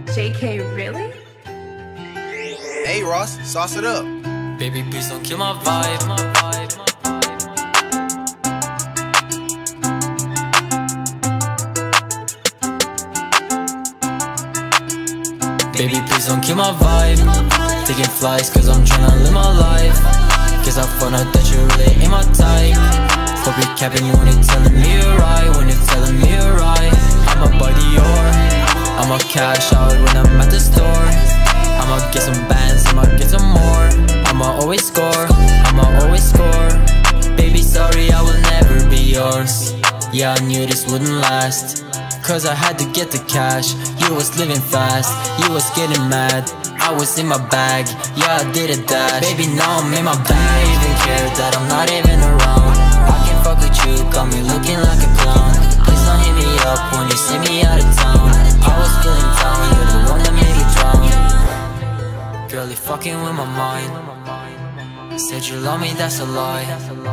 JK, really? Hey Ross, sauce it up. Baby, please don't kill my vibe. Baby, please don't kill my vibe. Taking flights cause I'm tryna live my life. Cause I found out that you really ain't my type. Hope you're capping when you're telling me you're right. When you're telling me you're right. I'm a buddy or I'ma cash out when I'm at the store. I'ma get some bands, I'ma get some more. I'ma always score, I'ma always score. Baby, sorry, I will never be yours. Yeah, I knew this wouldn't last, cause I had to get the cash. You was living fast, you was getting mad. I was in my bag, yeah, I did a dash. Baby, now I'm in my bag. You even care that I'm not even around. I can fuck with you, got me looking like a clown. Please don't hit me up when you see me out of town. I was feeling down, you're the one that made me drown. Girl, you're fucking with my mind. Said you love me, that's a lie.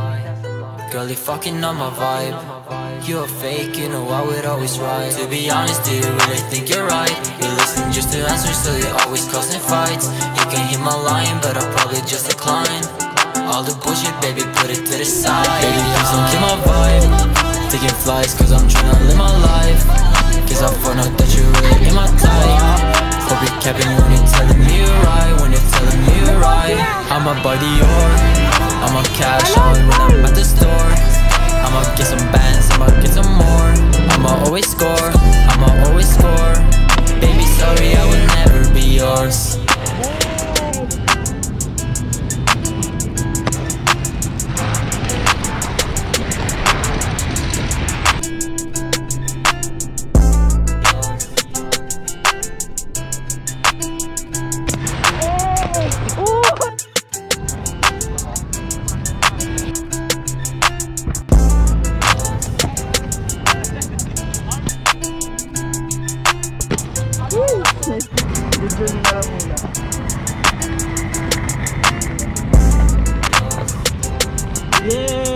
Girl, you're fucking on my vibe. You a fake, you know I would always right. To be honest, do you really think you're right? You listen just to answer, so you're always causing fights. You can hear my line, but I'll probably just decline. All the bullshit, baby, put it to the side. Baby, please don't kill my vibe. Taking flights cause I'm tryna live my life. Cause I found out that you really ain't my type. Hope you're capping when you're telling me you're right. When you're telling me you're right. I'm a buddy or I'ma cash out when I'm at the store. I'ma get some bands, I'ma get some more. I'ma always score, I'ma always score. Baby, sorry, I will never be yours. Yeah.